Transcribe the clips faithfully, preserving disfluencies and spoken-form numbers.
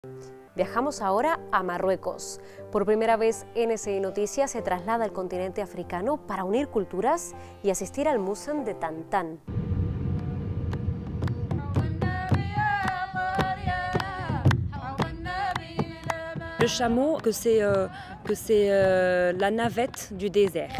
Viajamos ahora a Marruecos. Por primera vez, N S I Noticias se traslada al continente africano para unir culturas y asistir al Musen de Tantan. Le chameau, que c'est euh, que c'est euh, la navette du désert.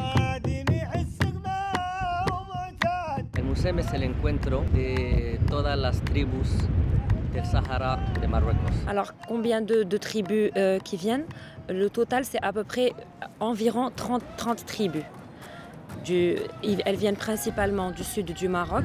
El Musen es el encuentro de todas las tribus del Sahara de Marruecos. Alors, combien de, de tribus euh, qui viennent? Le total, c'est à peu près environ trente, trente tribus. Du, elles viennent principalement du sud du Maroc.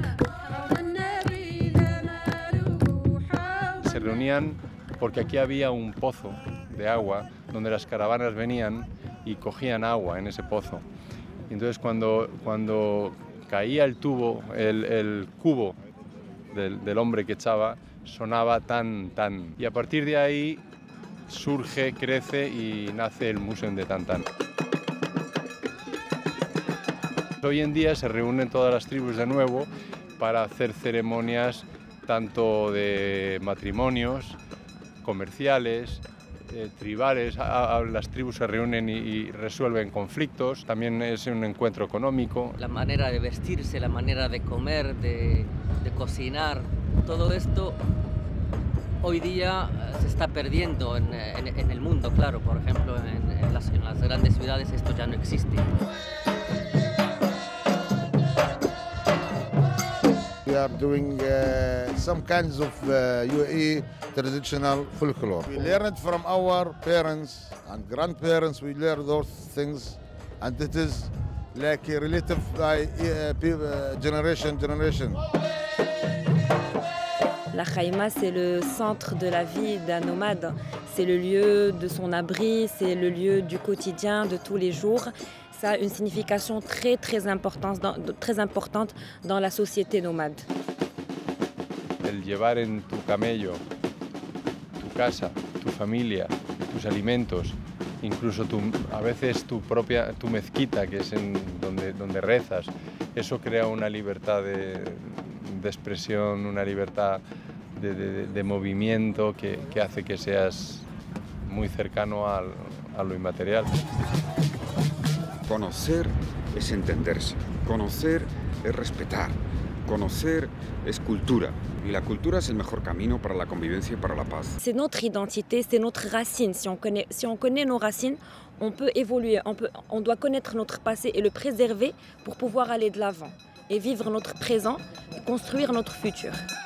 Se reunían porque aquí había un pozo de agua donde las caravanas venían y cogían agua en ese pozo. Y entonces cuando, cuando caía el tubo, el, el cubo del, del hombre que echaba, sonaba tan, tan. Y a partir de ahí surge, crece y nace el Musen de Tantan. Hoy en día se reúnen todas las tribus de nuevo para hacer ceremonias tanto de matrimonios, comerciales, eh, tribales. A, a, las tribus se reúnen y, y resuelven conflictos. También es un encuentro económico. La manera de vestirse, la manera de comer, de, de cocinar, todo esto hoy día se está perdiendo en, en, en el mundo, claro. Por ejemplo, en, en, las, en las grandes ciudades esto ya no existe. We are doing uh, some kinds of uh, U A E traditional folklore. We learn it from our parents and grandparents. We learn those things, and it is like a relative by uh, generation generation. La Khaïma, c'est le centre de la vie d'un nomade. C'est le lieu de son abri, c'est le lieu du quotidien, de tous les jours. Ça a une signification très, très importante, dans, très importante dans la société nomade. El llevar en tu camello tu casa, tu familia, tus alimentos, incluso tu, a veces tu propia tu mezquita, que es en donde, donde rezas, eso crea una libertad de, de expresión, una libertad de, de, de movimiento que, que hace que seas muy cercano al, a lo inmaterial. Conocer es entenderse, conocer es respetar, conocer es cultura. Y la cultura es el mejor camino para la convivencia y para la paz. C'est notre identité, c'est notre racine. Si on connaît, si on connaît nos racines, on peut évoluer, on, peut, on doit connaître notre passé et le préserver pour pouvoir aller de l'avant et vivre notre présent et construire notre futur.